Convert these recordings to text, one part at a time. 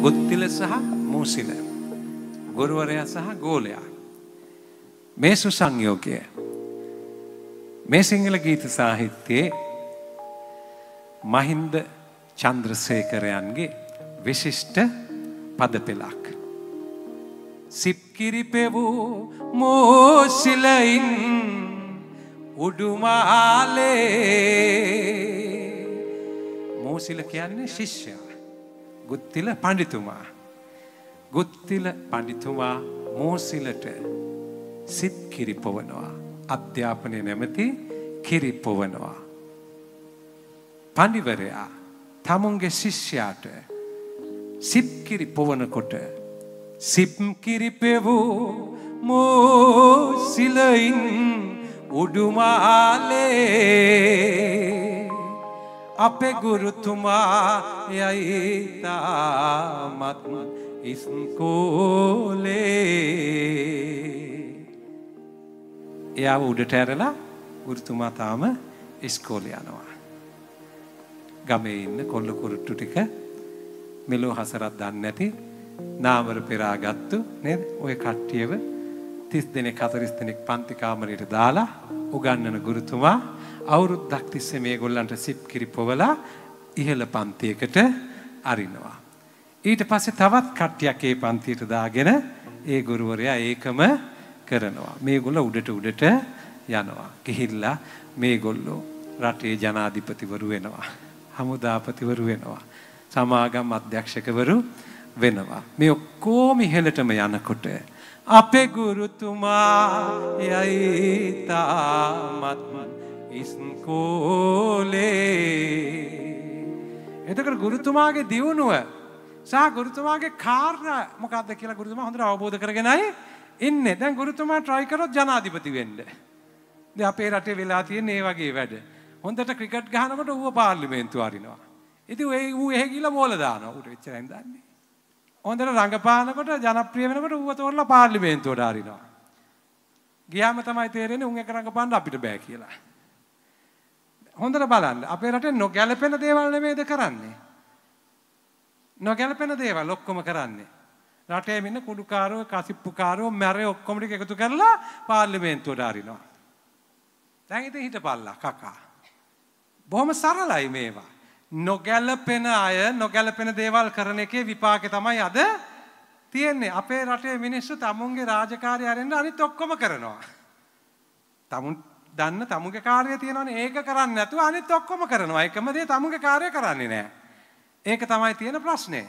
ගුත්තිල සහ මූසිල. ගුරුවරයා සහ ගෝලයා. මේ සුසංයෝගය මේ සිංහල ගීත සාහිත්‍යයේ මහින්ද චන්ද්‍රසේකරයන්ගේ විශිෂ්ට පද පෙළක්. සිප්කිරි පෙවූ මෝසිලයින් උඩුමාලේ. මෝසිල කියන්නේ ශිෂ්‍යයා. ගුත්තිල පඬිතුමා. ගුත්තිල පඬිතුමා මෝසිලට සිප් කිරි පොවනවා. අධ්‍යාපනය නැමැති කිරි පොවනවා. පඬිවරයා තමුන්ගේ ශිෂ්‍යයාට සිප් කිරි පොවනකොට සිප් කිරි පෙවූ මෝසිලයින් උඩුමාලේ අපේ ගුරුතුමා යයි තාමත් ඉස්කෝලේ. එයාව උඩට ඇරලා ගුරුතුමා තාම ඉස්කෝලේ යනවා. ගමේ ඉන්න කොල්ල කුරුට්ටු ටික මෙලෝ හසරක් දන්නේ නැති නාමර පෙරාගත්තු නේද? ඔය කට්ටියව 30 දෙනෙක් 40 දෙනෙක් පන්ති කාමරයට දාලා උගන්වන ගුරුතුමා අවුරුද්දක් තිස්සේ මේගොල්ලන්ට සිප් කිරි පොවලා ඉහළ පන්තියකට අරිනවා. ඊට පස්සේ තවත් කට්ටියක් ඒ පන්තියට දාගෙන ඒ ගුරුවරයා ඒකම කරනවා. මේගොල්ලෝ උඩට යනවා. ගිහිල්ලා මේගොල්ලෝ රටේ ජනාධිපතිවරු වෙනවා. හමුදාපතිවරු වෙනවා. සමාගම් අධ්‍යක්ෂකවරු වෙනවා. මේ ඔක්කොම ඉහළටම යනකොට අපේ ගුරුතුමා යයි තාමත් ඉස්කෝලේ. එතකොට ගුරුතුමාගේ දියුණුව සහ ගුරුතුමාගේ කාර්ය මොකක්ද කියලා ගුරුතුමා හොඳට අවබෝධ කරගෙනයි ඉන්නේ. දැන් ගුරුතුමා try කරොත් ජනාධිපති වෙන්න. දැන් අපේ රටේ වෙලා තියෙන මේ වගේ වැඩ. හොඳට ක්‍රිකට් ගහනකොට ඌව පාර්ලිමේන්තුව අරිනවා. ඉතින් ඌ එහෙ ගිහලා බෝල දානවා. ඌට එච්චරයින් දන්නේ. හොඳට රංගපානකොට ජනප්‍රිය වෙනකොට ඌව තෝරලා පාර්ලිමේන්තුවට අරිනවා. ගියාම තමයි තේරෙන්නේ උන් එක රංගපාන්න අපිට බෑ කියලා. හොඳට බලන්න අපේ රටේ නොගැලපෙන දේවල් නෙමෙයිද කරන්නේ. නොගැලපෙන දේවල් ඔක්කොම කරන්නේ. රටේ ඉන්න කුඩුකාරෝ කසිප්පුකාරෝ මැරේ ඔක්කොම ටික එකතු කරලා පාර්ලිමේන්තුවට අරිනවා. දැන් ඉතින් හිටපල්ලා කකා. බොහොම සරලයි මේවා. නොගැලපෙන අය නොගැලපෙන දේවල් කරන එකේ විපාකේ තමයි අද තියෙන්නේ. අපේ රටේ මිනිස්සු තමුන්ගේ රාජකාරිය අරින්න අනිත් ඔක්කොම කරනවා. තමුන් දන්න තමුන්ගේ කාර්යය තියෙනවනේ ඒක කරන්නේ නැතුව අනිත් ඔක්කොම කරනවා. එකම දේ තමුන්ගේ කාර්යය කරන්නේ නැහැ. ඒක තමයි තියෙන ප්‍රශ්නේ.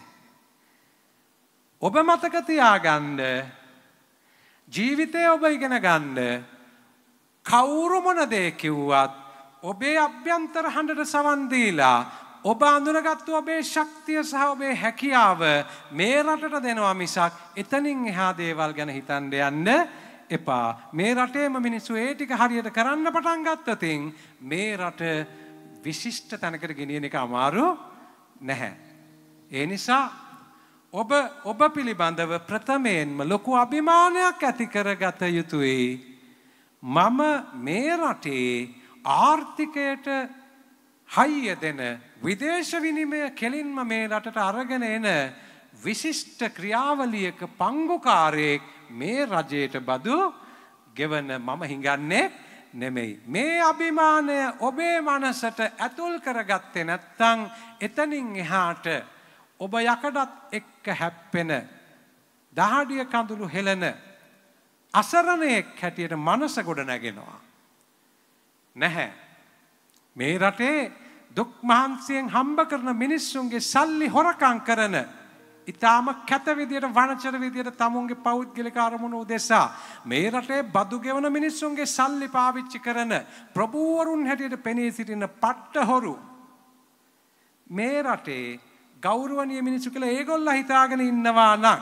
ඔබ මතක තියාගන්න ජීවිතේ ඔබ ඉගෙන ගන්න කවුරු මොන දේ කිව්වත් ඔබේ අභ්‍යන්තර හඬට සවන් දීලා ඔබ අඳුනගත්තු ඔබේ ශක්තිය සහ ඔබේ හැකියාව මේ රටට දෙනවා මිසක් එතනින් එහා දේවල් ගැන හිතන්න යන්න එපා. මේ රටේම මිනිස්සු ඒ ටික හරියට කරන්න පටන් ගත්තොත් මේ රට විශිෂ්ට තැනකට ගෙනියන එක අමාරු නැහැ. ඒ නිසා ඔබ පිළිබඳව ප්‍රථමයෙන්ම ලොකු අභිමානයක් ඇති කරගත යුතුයි. මම මේ රටේ ආර්ථිකයට හයිය දෙන විදේශ විනිමය කෙලින්ම මේ රටට අරගෙන එන විශිෂ්ට ක්‍රියාවලියක පංගුකාරයෙක් මේ රජයට බදු ගෙවන මම හිඟන්නේ නෙමෙයි. මේ අභිමානය ඔබේ මනසට ඇතුල් කරගත්තේ නැත්නම් එතනින් එහාට ඔබ යකඩත් එක්ක හැප්පෙන දහඩිය කඳුළු හෙලන අසරණයෙක් හැටියට මනස ගොඩ නැගෙනවා. නැහැ. මේ රටේ දුක් මහන්සියෙන් හම්බ කරන මිනිස්සුන්ගේ සල්ලි හොරකම් කරන ඊටාම කැත විදියට වනචර විදියට තමුන්ගේ පෞද්ගලික අරමුණු උදෙසා මේ රටේ බදු ගෙවන මිනිස්සුන්ගේ සල්ලි පාවිච්චි කරන ප්‍රභූවරුන් හැටියට පෙනී සිටින පට්ටහොරු මේ රටේ ගෞරවනීය මිනිස්සු කියලා ඒගොල්ලෝ හිතාගෙන ඉන්නවා නම්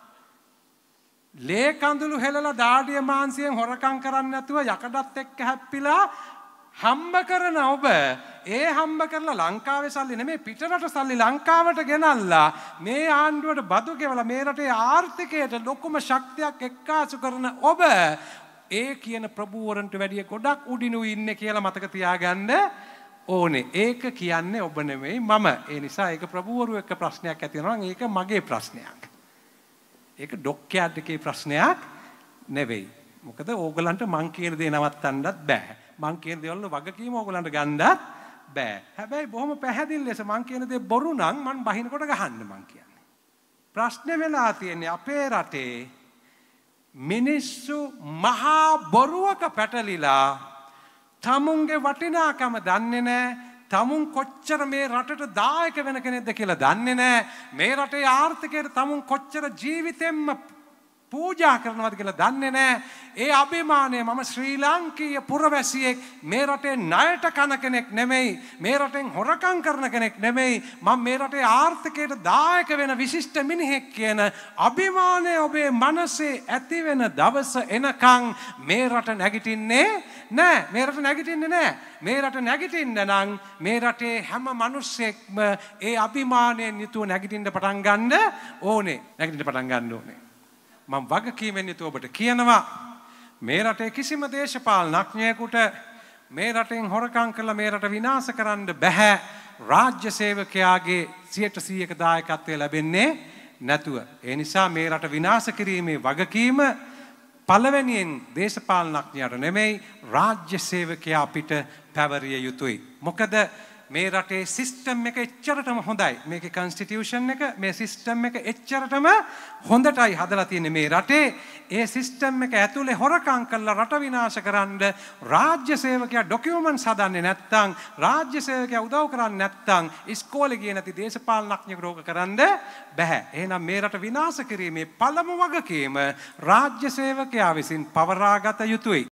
ලේ කඳුළු හෙලලා දාඩිය මාංශයෙන් හොරකම් කරන්නේ නැතුව යකඩත් එක්ක හැප්පිලා හම්බ කරන ඔබ ඒ හම්බ කරලා ලංකාවේ සල්ලි නෙමෙයි පිටරට සල්ලි ලංකාවට ගෙනල්ලා මේ ආණ්ඩුවට බදු ගෙවලා මේ රටේ ආර්ථිකයට ලොකුම ශක්තියක් එක්කාසු කරන ඔබ ඒ කියන ප්‍රභූවරන්ට වැඩිය ගොඩක් උඩිනුයි ඉන්නේ කියලා මතක තියාගන්න. ඕනේ. ඒක කියන්නේ ඔබ නෙමෙයි මම. ඒ නිසා ඒක ප්‍රභූවරු එක්ක ප්‍රශ්නයක් ඇති වෙනවා නම් ඒක මගේ ප්‍රශ්නයක්. ඒක ඩොක්යාඩ්ගේ ප්‍රශ්නයක් නෙවෙයි. මොකද ඕගලන්ට මං කියන දේ නවත්තන්නත් බෑ. මං කියන දේවල් වගකීම ඕගලන්ට ගන්නත් බෑ. හැබැයි බොහොම පැහැදිලි ලෙස මං කියන දේ බොරු නම් මං බහිනකොට ගහන්න මං කියන්නේ. ප්‍රශ්නේ වෙලා තියෙන්නේ අපේ රටේ මිනිස්සු මහා බොරුවක පැටලිලා තමුන්ගේ වටිනාකම දන්නේ නැහැ. තමුන් කොච්චර මේ රටට දායක වෙන කෙනෙක්ද කියලා දන්නේ නැහැ. මේ රටේ ආර්ථිකයට තමුන් කොච්චර ජීවිතෙන්ම පූජා කරනවද කියලා දන්නේ නැහැ. ඒ අභිමානය මම ශ්‍රී ලාංකීය පුරවැසියෙක් මේ රටේ ණයට කන කෙනෙක් නෙමෙයි. මේ රටෙන් හොරකම් කරන කෙනෙක් නෙමෙයි. මම මේ රටේ ආර්ථිකයට දායක වෙන විශිෂ්ට මිනිහෙක් කියන අභිමානය ඔබේ මනසේ ඇති වෙන දවස එනකන් මේ රට නැගිටින්නේ නෑ. මේ රට නැගිටින්නේ නෑ. මේ රට නැගිටින්න නම් මේ රටේ හැම මිනිස්සෙක්ම ඒ අභිමානයෙන් යුතුව නැගිටින්න පටන් ගන්න ඕනේ. නැගිටින්න පටන් ගන්න ඕනේ. මම වගකීමෙන් යුතුව ඔබට කියනවා මේ රටේ කිසිම දේශපාලනඥයෙකුට මේ රටෙන් හොරකම් කරලා මේ රට විනාශ කරන්න බෑ. රාජ්‍ය සේවකයාගේ 100% දායකත්වය ලැබෙන්නේ නැතුව. ඒ නිසා මේ රට විනාශ කිරීමේ වගකීම පළවෙනියෙන් දේශපාලනඥයාට නෙමෙයි රාජ්‍ය සේවකයා අපිට පැවරිය යුතුයි. මොකද මේ රටේ සිස්ටම් එක එච්චරටම හොඳයි. මේකේ කන්ස්ටිටියුෂන් එක මේ සිස්ටම් එක එච්චරටම හොඳටයි හදලා තියෙන්නේ මේ රටේ. ඒ සිස්ටම් එක ඇතුලේ හොරකම් කරලා රට විනාශ කරන්න රාජ්‍ය සේවකයා ඩොකියුමන්ට්ස් හදන්නේ නැත්නම් රාජ්‍ය සේවකයා උදව් කරන්නේ නැත්නම් ඉස්කෝලේ ගියේ නැති දේශපාලනඥයෙකුට ඕක කරන්න බෑ. එහෙනම් මේ රට විනාශ කිරීමේ පළමු වගකීම රාජ්‍ය සේවකයා විසින් පවරාගත යුතුයි.